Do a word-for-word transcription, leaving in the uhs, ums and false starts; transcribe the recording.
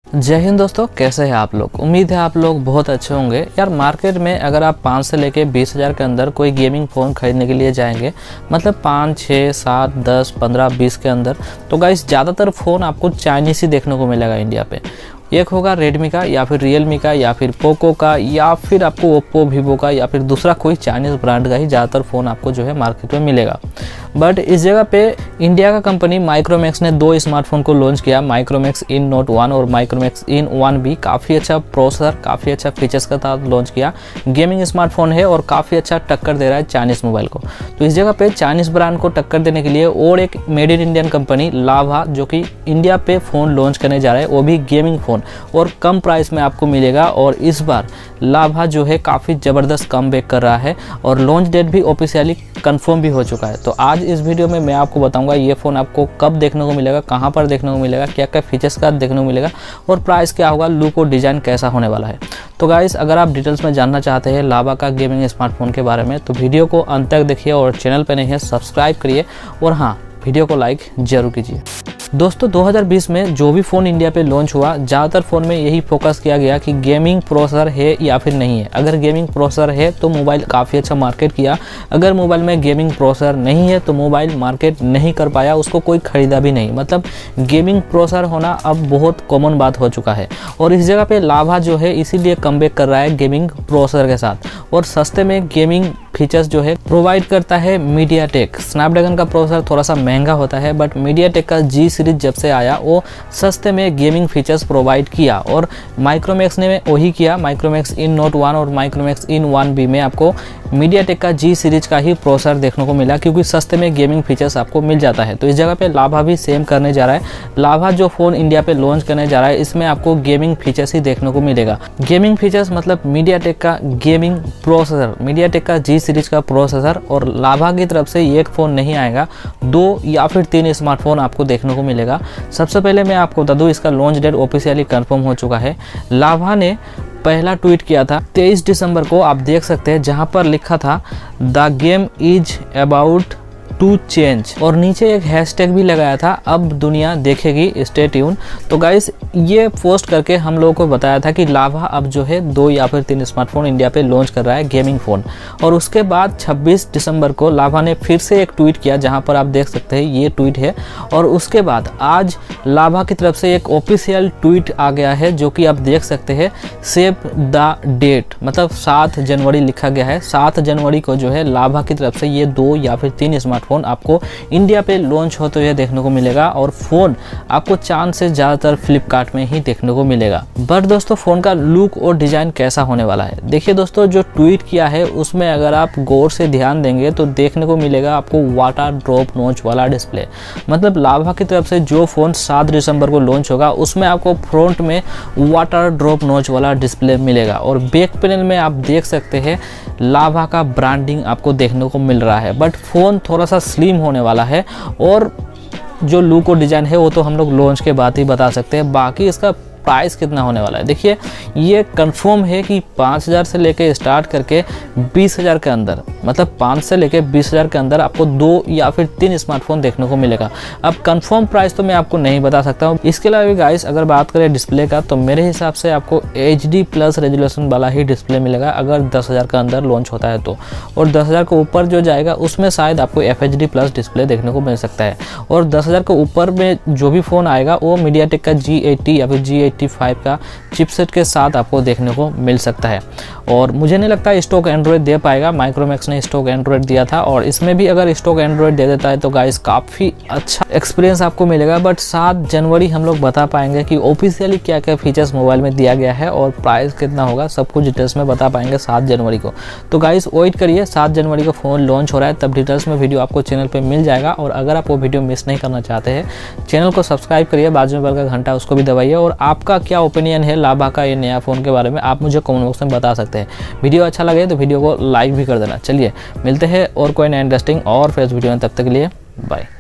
जय हिंद दोस्तों, कैसे हैं आप लोग। उम्मीद है आप लोग बहुत अच्छे होंगे। यार मार्केट में अगर आप पाँच से लेके बीस हज़ार के अंदर कोई गेमिंग फ़ोन खरीदने के लिए जाएंगे, मतलब पाँच छः सात दस पंद्रह बीस के अंदर, तो गाइस ज़्यादातर फ़ोन आपको चाइनीज़ ही देखने को मिलेगा इंडिया पे। एक होगा रेडमी का या फिर रियलमी का या फिर पोको का या फिर आपको ओप्पो वीवो का या फिर दूसरा कोई चाइनीज़ ब्रांड का ही ज़्यादातर फ़ोन आपको जो है मार्केट में मिलेगा। बट इस जगह पे इंडिया का कंपनी माइक्रोमैक्स ने दो स्मार्टफोन को लॉन्च किया, माइक्रोमैक्स इन नोट वन और माइक्रोमैक्स इन वन बी। काफ़ी अच्छा प्रोसेसर, काफ़ी अच्छा फीचर्स के साथ लॉन्च किया। गेमिंग स्मार्टफोन है और काफ़ी अच्छा टक्कर दे रहा है चाइनीज़ मोबाइल को। तो इस जगह पे चाइनीज़ ब्रांड को टक्कर देने के लिए और एक मेड इन इंडियन कंपनी लाभा जो कि इंडिया पे फ़ोन लॉन्च करने जा रहा है, वो भी गेमिंग फ़ोन और कम प्राइस में आपको मिलेगा। और इस बार लाभा जो है काफ़ी ज़बरदस्त कमबैक कर रहा है और लॉन्च डेट भी ऑफिशियली कंफर्म भी हो चुका है। तो आज इस वीडियो में मैं आपको बताऊंगा ये फ़ोन आपको कब देखने को मिलेगा, कहां पर देखने को मिलेगा, क्या क्या फीचर्स का देखने को मिलेगा और प्राइस क्या होगा, लुक और डिज़ाइन कैसा होने वाला है। तो गाइस, अगर आप डिटेल्स में जानना चाहते हैं लाभा का गेमिंग स्मार्टफोन के बारे में तो वीडियो को अंत तक देखिए और चैनल पर नहीं है सब्सक्राइब करिए और हाँ, वीडियो को लाइक जरूर कीजिए। दोस्तों, दो हज़ार बीस में जो भी फ़ोन इंडिया पे लॉन्च हुआ, ज़्यादातर फ़ोन में यही फोकस किया गया कि गेमिंग प्रोसेसर है या फिर नहीं है। अगर गेमिंग प्रोसेसर है तो मोबाइल काफ़ी अच्छा मार्केट किया, अगर मोबाइल में गेमिंग प्रोसेसर नहीं है तो मोबाइल मार्केट नहीं कर पाया, उसको कोई ख़रीदा भी नहीं। मतलब गेमिंग प्रोसेसर होना अब बहुत कॉमन बात हो चुका है और इस जगह पर लाभा जो है इसीलिए कमबैक कर रहा है गेमिंग प्रोसेसर के साथ और सस्ते में गेमिंग फीचर्स जो है प्रोवाइड करता है मीडियाटेक। स्नैपड्रैगन का प्रोसेसर थोड़ा सा महंगा होता है बट मीडियाटेक का जी सीरीज जब से आया वो सस्ते में गेमिंग फीचर्स प्रोवाइड किया और माइक्रोमैक्स ने वही किया। माइक्रोमैक्स इन नोट वन और माइक्रोमैक्स इन वन बी में आपको मीडियाटेक का जी सीरीज का ही प्रोसेसर देखने को मिला क्योंकि सस्ते में गेमिंग फीचर्स आपको मिल जाता है। तो इस जगह पे लाभा भी सेम करने जा रहा है। लाभा जो फ़ोन इंडिया पे लॉन्च करने जा रहा है इसमें आपको गेमिंग फीचर्स ही देखने को मिलेगा। गेमिंग फीचर्स मतलब मीडियाटेक का गेमिंग प्रोसेसर, मीडियाटेक का जी सीरीज का प्रोसेसर और लाभा की तरफ से एक फ़ोन नहीं आएगा, दो या फिर तीन स्मार्टफोन आपको देखने को मिलेगा। सबसे पहले मैं आपको बता दूं इसका लॉन्च डेट ऑफिशियली कंफर्म हो चुका है। लाभा ने पहला ट्वीट किया था तेईस दिसंबर को, आप देख सकते हैं, जहां पर लिखा था the game is about to change और नीचे एक हैशटैग भी लगाया था, अब दुनिया देखेगी, स्टे ट्यून। तो गाइस, ये पोस्ट करके हम लोगों को बताया था कि लाभा अब जो है दो या फिर तीन स्मार्टफोन इंडिया पे लॉन्च कर रहा है गेमिंग फ़ोन। और उसके बाद छब्बीस दिसंबर को लाभा ने फिर से एक ट्वीट किया जहां पर आप देख सकते हैं ये ट्वीट है। और उसके बाद आज लाभा की तरफ से एक ऑफिशियल ट्वीट आ गया है जो कि आप देख सकते हैं, सेव द डेट, मतलब सात जनवरी लिखा गया है। सात जनवरी को जो है लाभा की तरफ से ये दो या फिर तीन स्मार्टफोन फोन आपको इंडिया पे लॉन्च होते हुए देखने को मिलेगा और फ़ोन आपको चांद से ज़्यादातर फ्लिपकार्ट में ही देखने को मिलेगा। बट दोस्तों, फ़ोन का लुक और डिज़ाइन कैसा होने वाला है, देखिए दोस्तों, जो ट्वीट किया है उसमें अगर आप गौर से ध्यान देंगे तो देखने को मिलेगा आपको वाटर ड्रॉप नोच वाला डिस्प्ले। मतलब लाभा की तरफ से जो फ़ोन सात दिसंबर को लॉन्च होगा उसमें आपको फ्रंट में वाटर ड्रॉप नोच वाला डिस्प्ले मिलेगा और बैक पैनल में आप देख सकते हैं लाभा का ब्रांडिंग आपको देखने को मिल रहा है। बट फ़ोन थोड़ा सा स्लिम होने वाला है और जो लुक और डिज़ाइन है वो तो हम लोग लॉन्च के बाद ही बता सकते हैं। बाकी इसका प्राइस कितना होने वाला है, देखिए ये कंफर्म है कि पाँच हज़ार से लेके स्टार्ट करके बीस हज़ार के अंदर, मतलब पाँच से लेके बीस हज़ार के अंदर आपको दो या फिर तीन स्मार्टफोन देखने को मिलेगा। अब कंफर्म प्राइस तो मैं आपको नहीं बता सकता हूँ। इसके अलावा भी गाइस, अगर बात करें डिस्प्ले का तो मेरे हिसाब से आपको एच डी प्लस रेजोल्यूशन वाला ही डिस्प्ले मिलेगा अगर दस हज़ार के अंदर लॉन्च होता है तो। और दस हज़ार के ऊपर जो जाएगा उसमें शायद आपको F H D plus display देखने को मिल सकता है। और दस हज़ार के ऊपर में जो भी फ़ोन आएगा वो मीडियाटेक का जी एट्टी या फिर जी एट्टी फाइव का चिपसेट के साथ आपको देखने को मिल सकता है। और मुझे नहीं लगता स्टॉक एंड्रॉयड दे पाएगा, माइक्रोमैक्स ने स्टॉक एंड्रॉयड दिया था और इसमें भी अगर स्टॉक एंड्रॉयड दे देता है तो गाइस काफ़ी अच्छा एक्सपीरियंस आपको मिलेगा। बट सात जनवरी हम लोग बता पाएंगे कि ऑफिशियली क्या क्या फीचर्स मोबाइल में दिया गया है और प्राइस कितना होगा, सब कुछ डिटेल्स में बता पाएंगे सात जनवरी को। तो गाइस वेट करिए, सात जनवरी को फ़ोन लॉन्च हो रहा है, तब डिटेल्स में वीडियो आपको चैनल पर मिल जाएगा। और अगर आप वो वीडियो मिस नहीं करना चाहते हैं, चैनल को सब्सक्राइब करिए, बाजू में बेल का घंटा उसको भी दबाइए। और आपका क्या ओपिनियन है लाभा का ये नया फ़ोन के बारे में आप मुझे कमेंट बॉक्स में बता सकते हैं। वीडियो अच्छा लगे तो वीडियो को लाइक भी कर देना। चलिए मिलते हैं और कोई नया इंटरेस्टिंग और फ्रेश वीडियो में, तब तक के लिए बाय।